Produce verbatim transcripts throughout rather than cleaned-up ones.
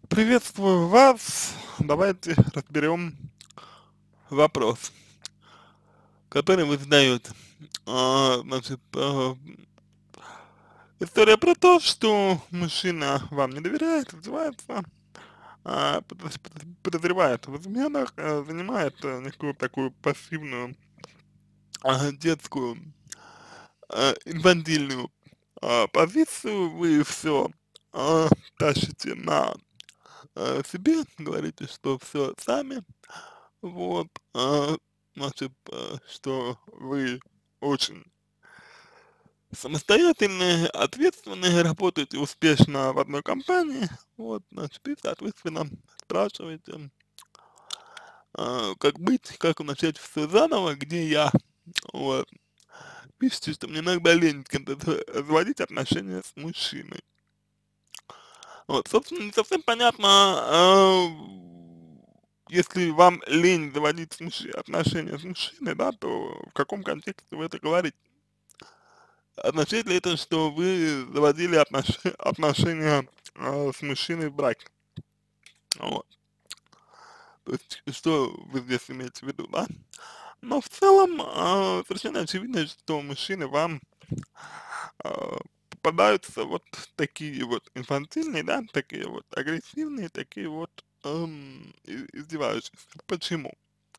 Приветствую вас. Давайте разберем вопрос, который вы задаете. А, значит, а, история про то, что мужчина вам не доверяет, издевается, а, подоз- подоз- подозревает в изменах, а, занимает а, некую такую пассивную, а, детскую, а, инфантильную а, позицию, вы все тащите на а, себе, говорите, что все сами. Вот, а, значит, а, что вы очень самостоятельные, ответственные, работаете успешно в одной компании, вот, значит, и, соответственно, спрашиваете, а, как быть, как начать все заново, где я, вот. Пишите, что мне иногда лень с кем-то за- заводить отношения с мужчиной. Вот, собственно, не совсем понятно, а, если вам лень заводить с мужч- отношения с мужчиной, да, то в каком контексте вы это говорите? Означает ли это, что вы заводили отнош... отношения а, с мужчиной в браке? Вот. То есть, что вы здесь имеете в виду, да? Но в целом, а, совершенно очевидно, что мужчины вам а, попадаются вот такие вот инфантильные, да, такие вот агрессивные, такие вот эм, и- издевающиеся. Почему?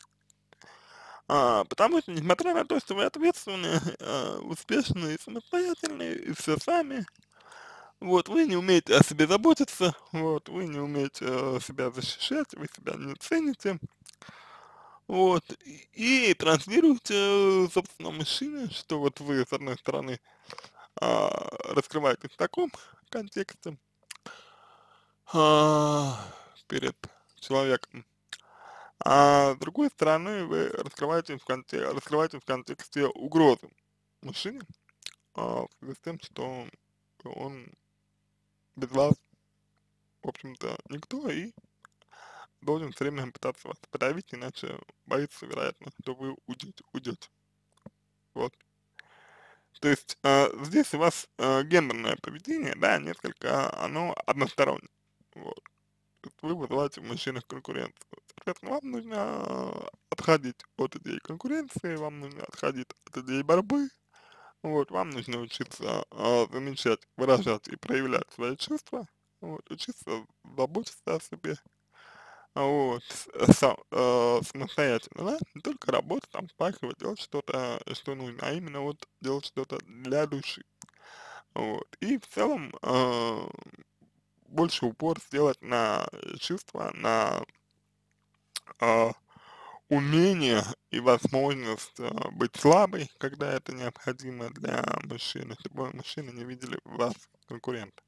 А, потому что, несмотря на то, что вы ответственные, а, успешные, и самостоятельные, и все сами, вот, вы не умеете о себе заботиться, вот, вы не умеете э, себя защищать, вы себя не цените, вот, и, и транслируете, э, собственно, мужчине, что вот вы, с одной стороны, а, раскрываетесь в таком контексте, а, перед человеком, а с другой стороны, вы раскрываетесь в конте раскрываетесь в контексте угрозы мужчине, а, в связи с тем, что он без вас, в общем-то, никто, и должен все время пытаться вас подавить, иначе боится, вероятно, что вы уйдете, уйдете. Вот. То есть э, здесь у вас э, гендерное поведение, да, несколько, оно одностороннее. Вот. То есть вы вызываете в мужчинах конкуренцию. Соответственно, вам нужно отходить от идеи конкуренции, вам нужно отходить от идеи борьбы, вот, вам нужно учиться э, замечать, выражать и проявлять свои чувства, вот, учиться заботиться о себе, вот, с сам э, самостоятельно, да, не только работать, там, впахивать, делать что-то, что нужно, а именно вот делать что-то для души, вот. И в целом э, больше упор сделать на чувства, на э, умение и возможность э, быть слабой, когда это необходимо для мужчины, чтобы мужчины не видели в вас конкурента.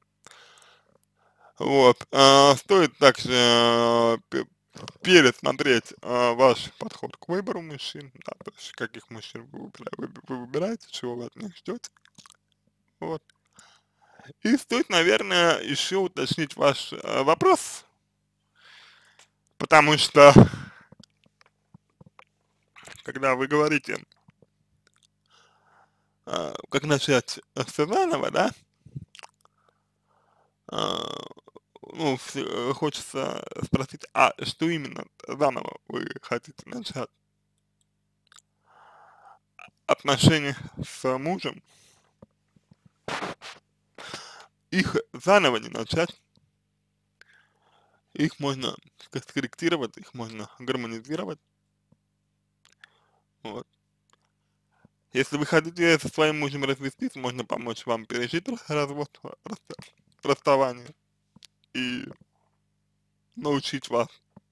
Вот, а, стоит также э, п- пересмотреть а, ваш подход к выбору мужчин, да, то есть каких мужчин вы, выбира- вы, вы выбираете, чего вы от них ждете, вот. И стоит, наверное, еще уточнить ваш э, вопрос, потому что, когда вы говорите, а, как начать все заново, да, а, ну, вс- э, хочется спросить, а что именно заново вы хотите начать? Отношения с мужем, их заново не начать, их можно ска- скорректировать, их можно гармонизировать, вот. Если вы хотите со своим мужем развестись, можно помочь вам пережить ра- развод, расста- расставание и научить вас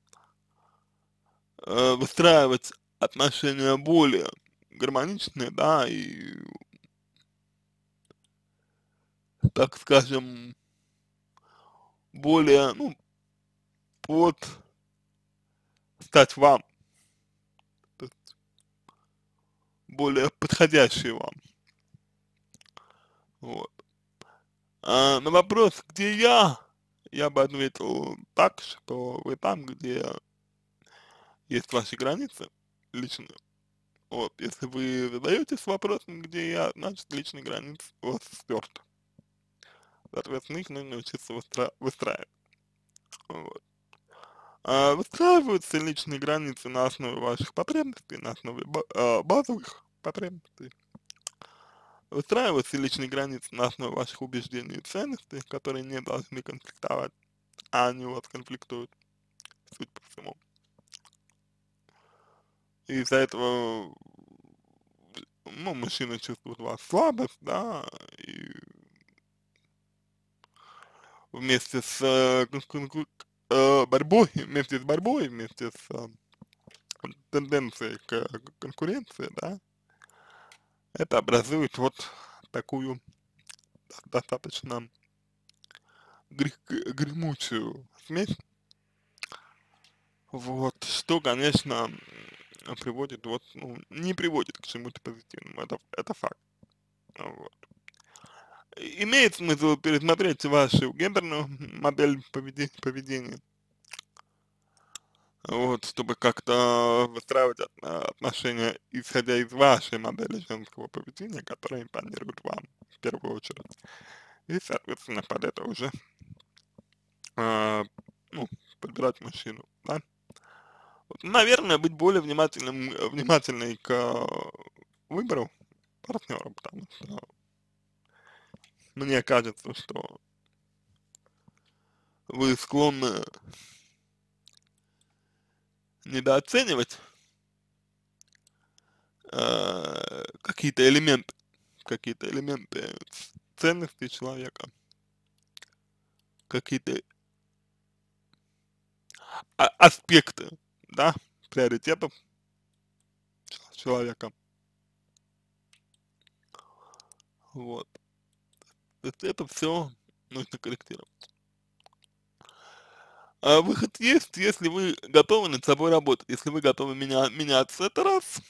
э, выстраивать отношения более гармоничные, да, и, так скажем, более, ну, под стать вам, то есть более подходящие вам, вот. А на вопрос, где я, я бы ответил так, что вы там, где есть ваши границы личные. Вот, если вы задаетесь вопросом, где я, значит, личные границы у вас стерты. Соответственно, их нужно учиться выстра- выстраивать. Вот. А, выстраиваются личные границы на основе ваших потребностей, на основе ба а, базовых потребностей. Выстраиваются личные границы на основе ваших убеждений и ценностей, которые не должны конфликтовать, а они у вас конфликтуют, суть по всему. И из-за этого, ну, мужчина чувствует вас слабость, да, и вместе с э, кон- кон- кон- э, борьбой, вместе с борьбой, вместе с э, тенденцией к э, конкуренции, да, это образует вот такую достаточно грех- гремучую смесь, вот, что, конечно, м, приводит, вот, ну, не приводит к чему-то позитивному, это, это факт, вот. И- Имеет смысл пересмотреть вашу гендерную модель поведе- поведения, вот, чтобы как-то выстраивать от- а, отношения, исходя из вашей модели женского поведения, которая импонирует вам в первую очередь. И, соответственно, под это уже, а, ну, подбирать мужчину, да. Вот, наверное, быть более внимательным, э, внимательной к э, выбору партнера, потому что мне кажется, что вы склонны недооценивать э, какие-то элементы, какие-то элементы ценностей человека, какие-то а- аспекты, да, приоритетов человека, вот. То есть это все нужно корректировать. А выход есть, если вы готовы над собой работать, если вы готовы меня, меняться, это раз.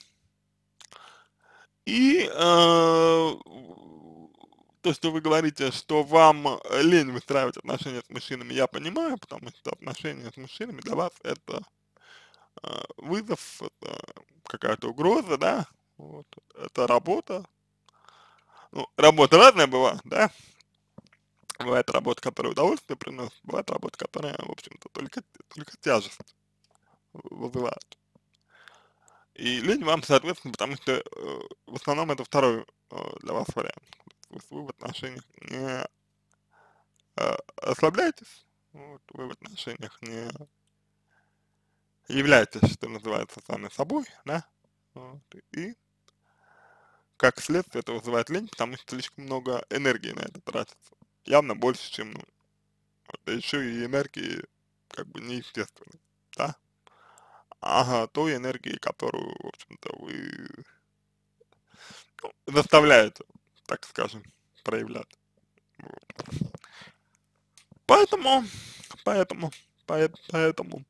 И э, то, что вы говорите, что вам э, лень выстраивать отношения с мужчинами, я понимаю, потому что отношения с мужчинами для вас это э, вызов, это какая-то угроза, да, вот, это работа. Ну, работа разная бывает, да, бывает работа, которая удовольствие приносит, бывает работа, которая, в общем-то, только, только тяжесть вызывает. И лень вам, соответственно, потому что э, в основном это второй э, для вас вариант. То есть вы в отношениях не э, расслабляетесь, вот, вы в отношениях не являетесь, что называется, сами собой, да, вот, и как следствие это вызывает лень, потому что слишком много энергии на это тратится, явно больше, чем нужно. Вот, да еще и энергии как бы неестественной, да, ага, той энергии, которую, в общем-то, вы ну, заставляете, так скажем, проявлять. Вот. Поэтому, поэтому, поэт- поэтому,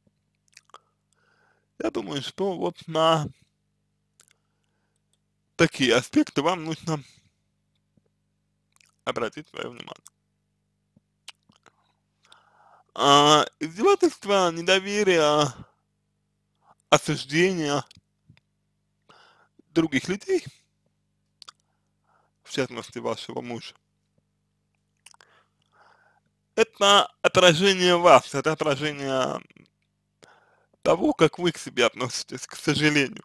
я думаю, что вот на такие аспекты вам нужно обратить свое внимание. А, издевательство, недоверие, осуждение других людей, в частности вашего мужа, это отражение вас, это отражение того, как вы к себе относитесь, к сожалению.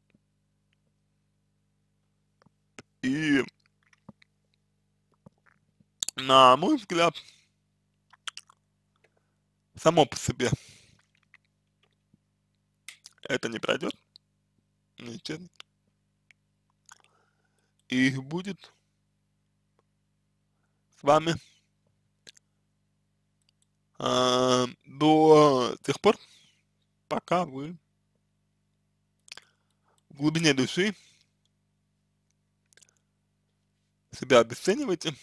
И, на мой взгляд, само по себе это не пройдет, не исчезнет, и будет с вами а, до тех пор, пока вы в глубине души себя обесцениваете,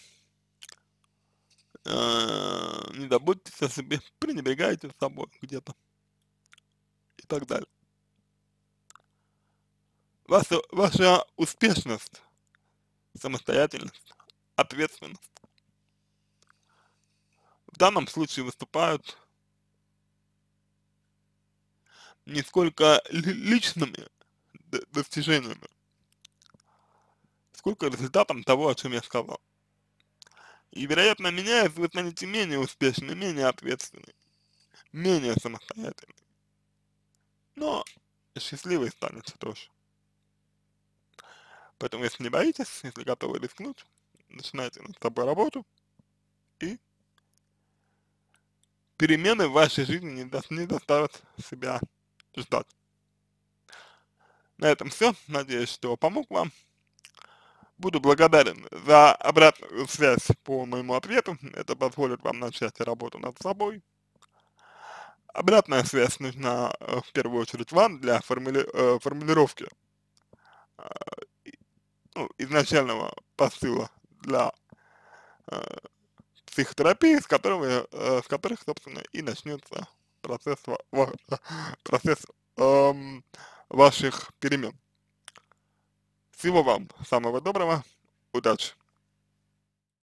а, не заботитесь о себе, пренебрегаете собой где-то и так далее. Ваша, ваша успешность, самостоятельность, ответственность в данном случае выступают не сколько ли- личными д- достижениями, сколько результатом того, о чем я сказал. И, вероятно, меняясь, вы станете менее успешны, менее ответственны, менее самостоятельны. но счастливой станете тоже. Поэтому, если не боитесь, если готовы рискнуть, начинайте над собой работу, и перемены в вашей жизни не, до, не заставят себя ждать. На этом все. Надеюсь, что помог вам. Буду благодарен за обратную связь по моему ответу. Это позволит вам начать работу над собой. Обратная связь нужна э, в первую очередь вам для формули, э, формулировки э, и- ну, изначального посыла для э, психотерапии, с которого, э, с которых, собственно, и начнется процесс, ва- ва- процесс эм, ваших перемен. Всего вам самого доброго, удачи!